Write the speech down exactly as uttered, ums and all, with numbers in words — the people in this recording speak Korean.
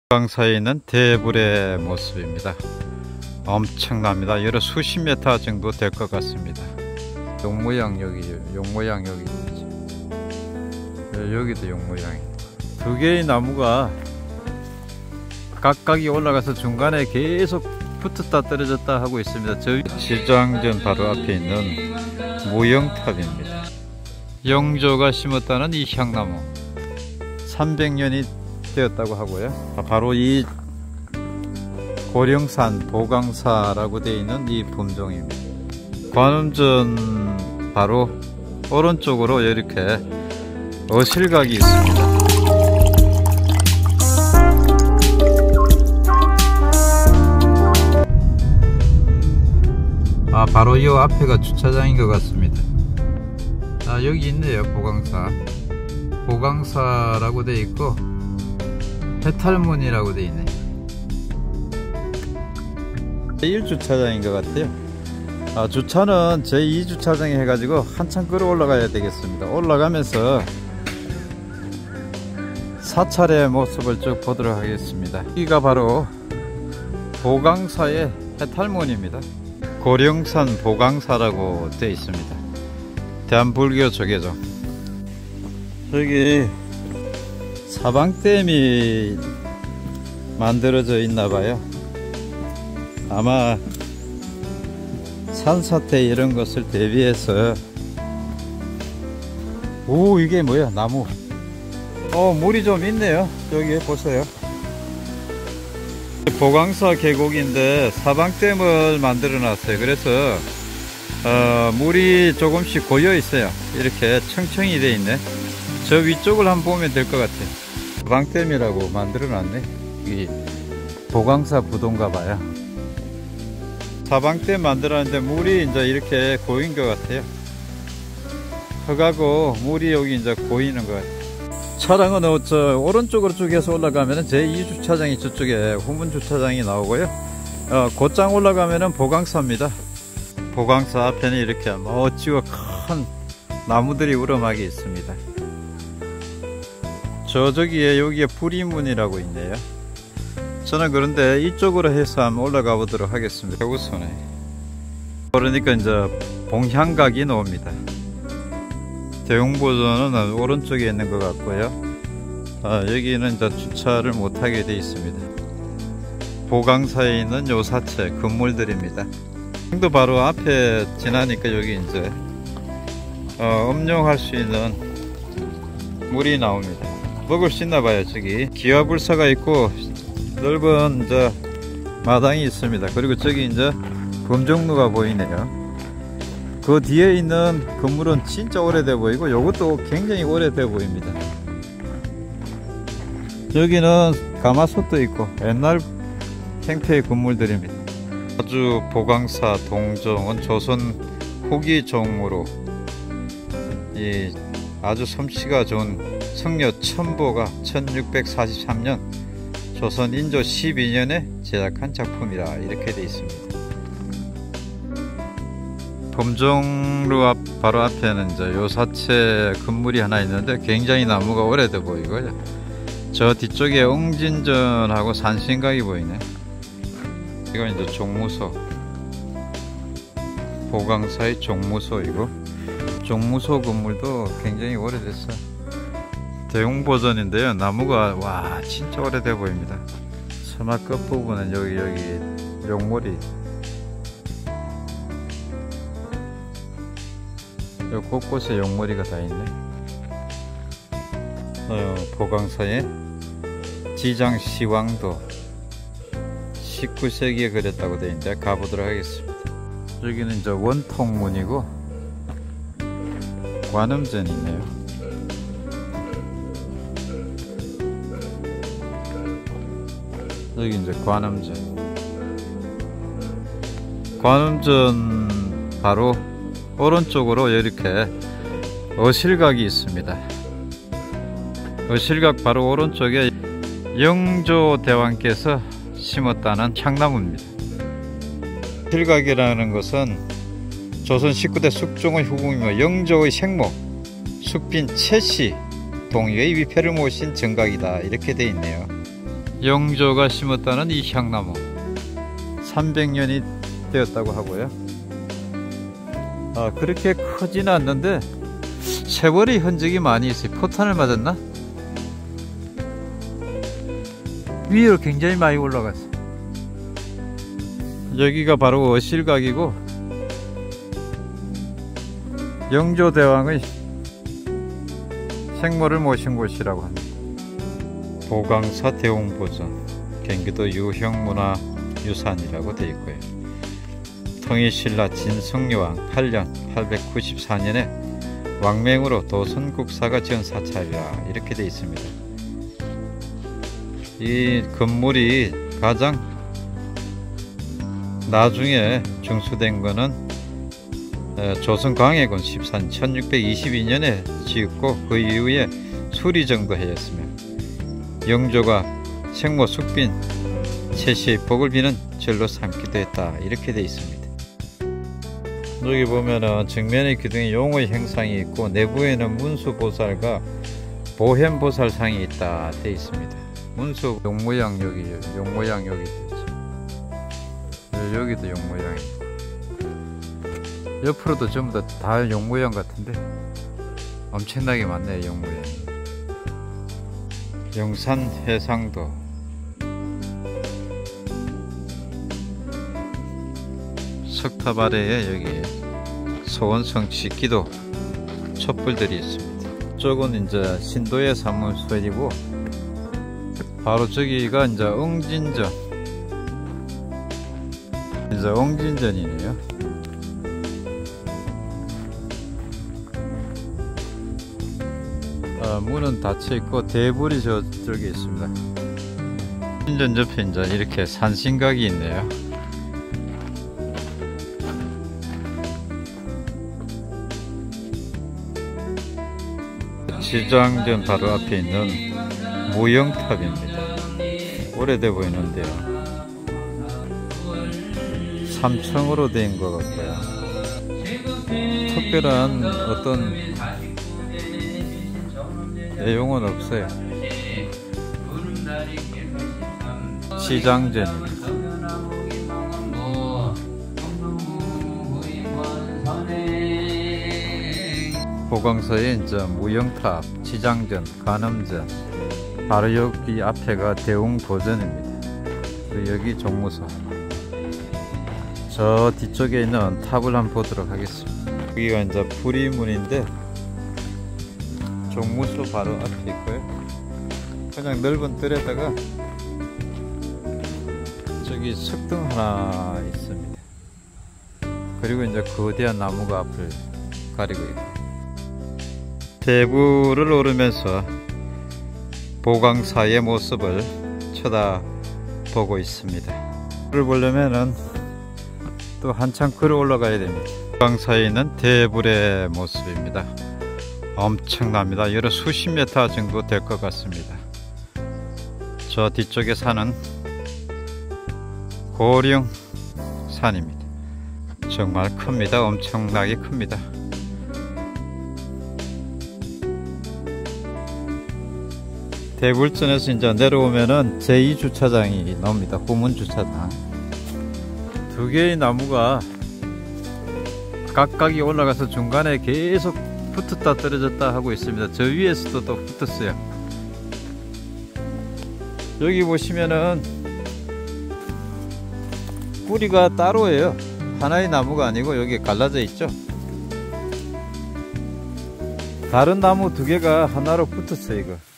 강사에 있는 대불의 모습입니다. 엄청납니다. 여러 수십 메타 정도 될 것 같습니다. 용 모양 여기, 용 모양 여기, 여기도 용 모양이. 두 개의 나무가 각각이 올라가서 중간에 계속 붙었다 떨어졌다 하고 있습니다. 저 시장전 바로 앞에 있는 무영탑입니다. 영조가 심었다는 이 향나무 삼백 년이 되었다고 하고요. 바로 이 고령산 보강사라고 되어 있는 이 품종입니다. 관음전 바로 오른쪽으로 이렇게 어실각이 있습니다. 아, 바로 이 앞에가 주차장인 것 같습니다. 아, 여기 있네요. 보강사 보강사라고 되어 있고 해탈문이라고 되어 있네. 제일 주차장인 것 같아요. 아, 주차는 제이 주차장에 해가지고 한참 끌어 올라가야 되겠습니다. 올라가면서 사찰의 모습을 쭉 보도록 하겠습니다. 여기가 바로 보강사의 해탈문입니다. 고령산 보강사라고 되어 있습니다. 대한불교 조계종. 여기 사방댐이 만들어져 있나봐요. 아마 산사태 이런 것을 대비해서. 오, 이게 뭐야? 나무. 어, 물이 좀 있네요. 여기 보세요. 보강사 계곡인데 사방댐을 만들어 놨어요. 그래서 어, 물이 조금씩 고여 있어요. 이렇게 청청이 돼 있네. 저 위쪽을 한번 보면 될 것 같아요. 사방댐이라고 만들어 놨네. 이 보강사 부도인가 봐요. 사방댐 만들었는데 물이 이제 이렇게 고인 것 같아요. 흙하고 물이 여기 이제 고이는 것 같아요. 차량은 어, 저 오른쪽으로 쭉 해서 올라가면은 제이 주차장이 저쪽에 후문 주차장이 나오고요. 어, 곧장 올라가면은 보강사입니다. 보강사 앞에는 이렇게 멋지고 큰 나무들이 우러막이 있습니다. 저 저기에 여기에 불이문이라고 있네요. 저는 그런데 이쪽으로 해서 한번 올라가 보도록 하겠습니다. 우선에 그러니까 이제 봉향각이 나옵니다. 대웅보전은 오른쪽에 있는 것 같고요. 아, 여기는 이제 주차를 못하게 되어 있습니다. 보강사에 있는 요사체 건물들입니다. 또 바로 앞에 지나니까 여기 이제 어, 음용할 수 있는 물이 나옵니다. 먹을 수 있나 봐요. 저기 기와불사가 있고 넓은 이제 마당이 있습니다. 그리고 저기 이제 범종로가 보이네요. 그 뒤에 있는 건물은 진짜 오래돼 보이고 이것도 굉장히 오래돼 보입니다. 여기는 가마솥도 있고 옛날 형태의 건물들입니다. 아주 보강사 동종은 조선 후기 종으로 이 아주 솜씨가 좋은 성녀 천보가 천육백사십삼 년 조선 인조 십이 년에 제작한 작품이라 이렇게 되어 있습니다. 범종로 앞 바로 앞에는 이제 요사체 건물이 하나 있는데 굉장히 나무가 오래돼 보이고요. 저 뒤쪽에 웅진전하고 산신각이 보이네. 이건 이제 종무소, 보강사의 종무소이고 종무소 건물도 굉장히 오래됐어. 대웅보전인데요. 나무가 와 진짜 오래돼 보입니다. 서마 끝부분은 여기 여기 용머리, 요 곳곳에 용머리가 다 있네. 어, 보강사의 지장시왕도 십구 세기에 그렸다고 되어 있는데 가보도록 하겠습니다. 여기는 이제 원통문이고 관음전이 있네요. 여기 이제 관음전. 관음전 바로 오른쪽으로 이렇게 어실각이 있습니다. 어실각 바로 오른쪽에 영조대왕께서 심었다는 향나무입니다. 어실각이라는 것은 조선 십구 대 숙종의 후궁이며 영조의 생모 숙빈 최씨 동의의 위패를 모신 정각이다 이렇게 되어 있네요. 영조가 심었다는 이 향나무 삼백 년이 되었다고 하고요. 아, 그렇게 크지는 않는데 세월의 흔적이 많이 있어요. 포탄을 맞았나? 위로 굉장히 많이 올라갔어요. 여기가 바로 어실각이고 영조대왕의 생모를 모신 곳이라고 합니다. 보강사 대웅보전 경기도 유형문화유산이라고 되어 있고요. 통일신라 진성여왕 팔 년 팔백구십사 년에 왕명으로 도선국사가 지은 사찰이라 이렇게 되어 있습니다. 이 건물이 가장 나중에 중수된 거는 조선광해군 십사 년 천육백이십이 년에 지었고 그 이후에 수리 정도하였으며 영조가 생모 숙빈 최씨의 복을 비는 절로 삼기도 했다 이렇게 되어 있습니다. 여기 보면은 정면의 기둥에 용의 형상이 있고 내부에는 문수보살과 보현보살상이 있다 되어 있습니다. 문수 용모양 여기 용모양 여기 있죠. 여기도 용모양이 있고 옆으로도 전부 다, 다 용모양 같은데 엄청나게 많네요. 용모양. 영산 해상도 석탑 아래에 여기 소원성취 기도 촛불들이 있습니다. 이쪽은 이제 신도의 사무소이고 바로 저기가 이제 엉진전 이제 엉진전이네요. 아, 문은 닫혀 있고 대불이 저쪽에 있습니다. 엉진전 옆에 이제 이렇게 산신각이 있네요. 지장전 바로 앞에 있는 무영탑입니다. 오래돼 보이는데요. 삼 층으로 된 것 같고요. 특별한 어떤 내용은 없어요. 지장전입니다. 보강서에 이제 무영탑, 지장전, 간음전, 바로 여기 앞에가 대웅보전입니다. 그리고 여기 종무소. 저 뒤쪽에 있는 탑을 한번 보도록 하겠습니다. 여기가 이제 불의문인데 종무소 바로 앞에 있고요. 그냥 넓은 뜰에다가 저기 석등 하나 있습니다. 그리고 이제 거대한 나무가 앞을 가리고 있고 대부를 오르면서 보강사의 모습을 쳐다보고 있습니다. 불을 보려면은 또 한참 걸어 올라가야 됩니다. 보강사에 있는 대불의 모습입니다. 엄청납니다. 여러 수십 미터 정도 될 것 같습니다. 저 뒤쪽에 산은 고령산입니다. 정말 큽니다. 엄청나게 큽니다. 대불전에서 이제 내려오면은 제이 주차장이 나옵니다. 후문 주차장. 두 개의 나무가 각각이 올라가서 중간에 계속 붙었다 떨어졌다 하고 있습니다. 저 위에서도 또 붙었어요. 여기 보시면은 뿌리가 따로예요. 하나의 나무가 아니고 여기 갈라져 있죠. 다른 나무 두 개가 하나로 붙었어요. 이거